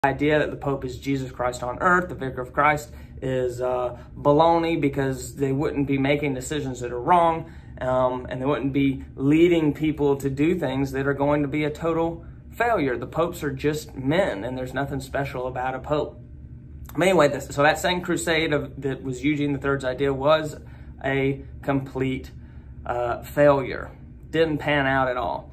idea that the Pope is Jesus Christ on earth, the Vicar of Christ, is baloney, because they wouldn't be making decisions that are wrong, and they wouldn't be leading people to do things that are going to be a total failure. The popes are just men, and there's nothing special about a pope. But anyway, so that same crusade that was Eugene III's idea was a complete failure. Didn't pan out at all.